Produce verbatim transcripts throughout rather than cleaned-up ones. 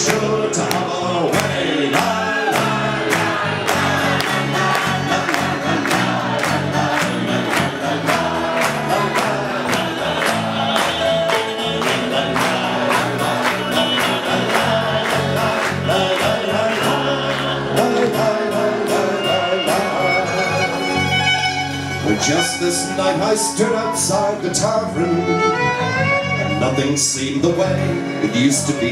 sure to have our way. La, la, la, la, la, la, just this night I stood outside the tavern, and nothing seemed the way it used to be.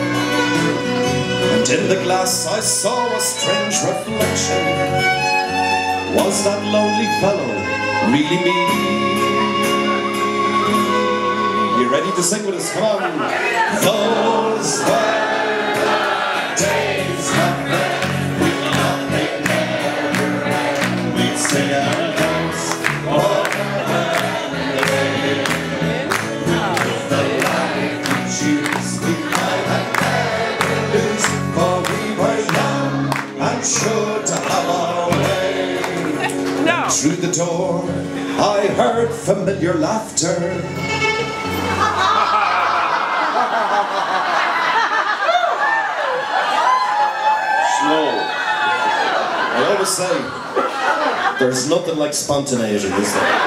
And in the glass I saw a strange reflection. Was that lonely fellow really me? You ready to sing with us? Come on. Those were the days, my friend. We thought they'd never end. We'd sing out. Sure to have our way. No. Through the door I heard familiar laughter. Slow. I always say there's nothing like spontaneity, is there?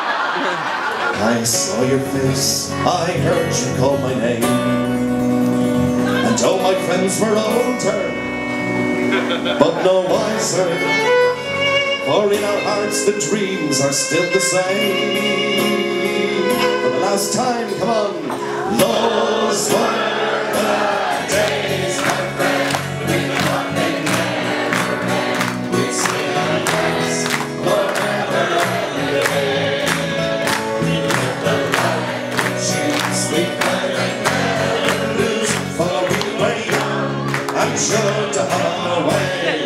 I saw your face, I heard you call my name, and all my friends were older but no wiser, for in our hearts the dreams are still the same. For the last time, come on. Those were the days, my friend. We thought they'd never end. We'd sing our praise forever and ever. We lived a life which sweet life and never lose, for we were young and sure to have our way.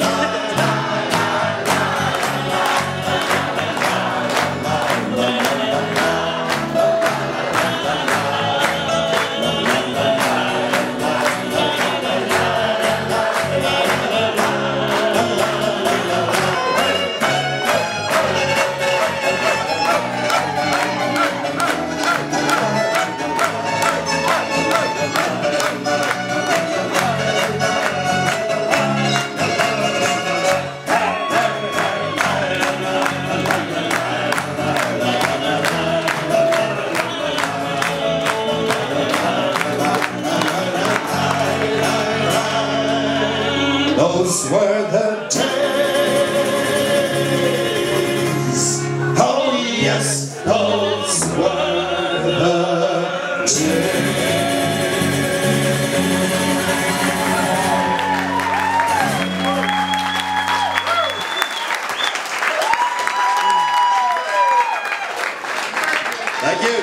Those were the days. Oh yes, those were the days. Thank you.